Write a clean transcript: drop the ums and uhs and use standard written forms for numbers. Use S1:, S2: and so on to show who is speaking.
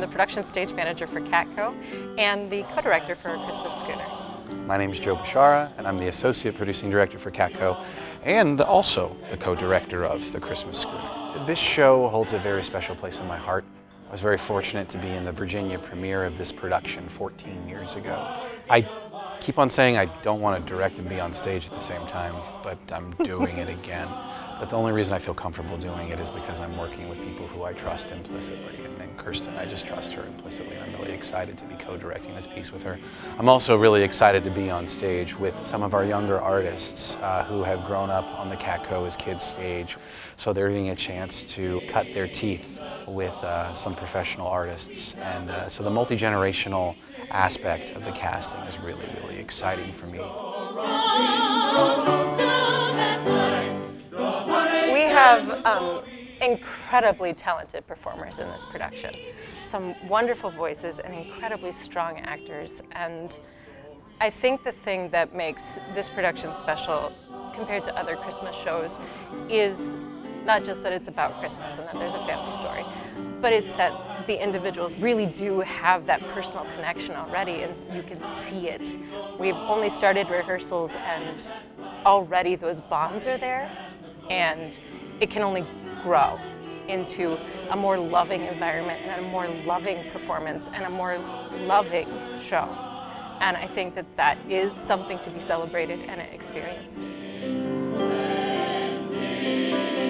S1: the production stage manager for CATCO and the co-director for Christmas Schooner.
S2: My name is Joe Bashara, and I'm the associate producing director for CATCO and also the co-director of the Christmas Schooner. This show holds a very special place in my heart. I was very fortunate to be in the Virginia premiere of this production 14 years ago. I keep on saying I don't want to direct and be on stage at the same time, but I'm doing it again. But the only reason I feel comfortable doing it is because I'm working with people who I trust implicitly. And then Kirsten, I just trust her implicitly, and I'm really excited to be co-directing this piece with her. I'm also really excited to be on stage with some of our younger artists who have grown up on the CATCO as kids stage. So they're getting a chance to cut their teeth with some professional artists. And so the multi-generational aspect of the casting is really, really exciting for me.
S1: We have incredibly talented performers in this production. Some wonderful voices and incredibly strong actors. And I think the thing that makes this production special compared to other Christmas shows is not just that it's about Christmas and that there's a family story, but it's that the individuals really do have that personal connection already, and you can see it. We've only started rehearsals and already those bonds are there, and it can only grow into a more loving environment and a more loving performance and a more loving show. And I think that that is something to be celebrated and experienced.